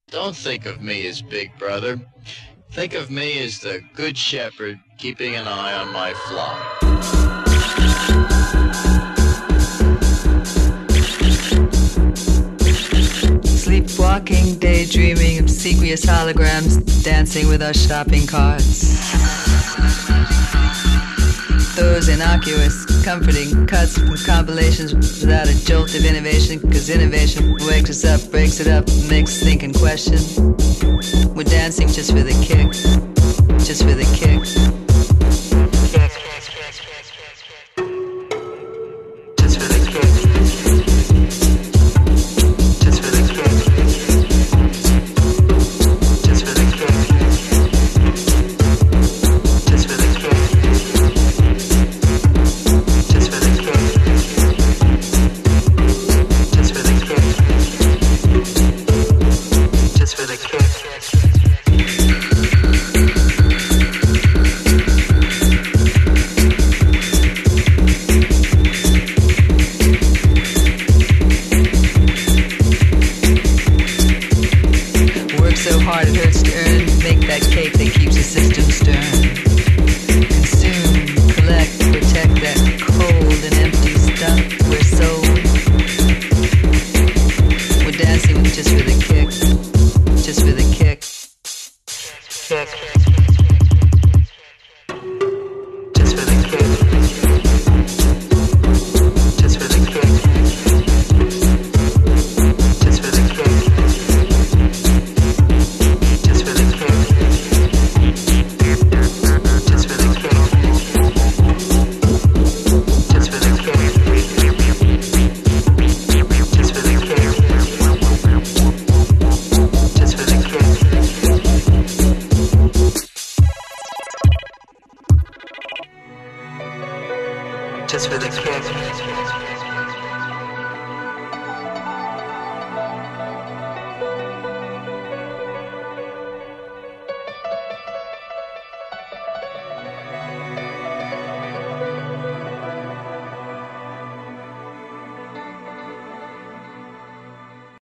Don't think of me as Big Brother. Think of me as the Good Shepherd keeping an eye on my flock. Sleepwalking, daydreaming, obsequious holograms, dancing with our shopping carts. Those innocuous, comforting cuts from compilations without a jolt of innovation, cause innovation wakes us up, breaks it up, makes us think and question. We're dancing just for the kick, just for the kick. Just for the kick. Just for the kick. Just for the kick. Just for the kick. Just for the kick. Just for the kick. Just for the kick. So hard it hurts to earn, make that cake that keeps the system stern. Consume, collect, protect that cold and empty stuff we're sold. We're dancing just for the kick, just for the kick. Kick. Just for the kick. Just for the kick. Just for the kick. Just for the kick. Just for the kick. Just for the kick. Just for the kick. Just for the kick. Just for the kick.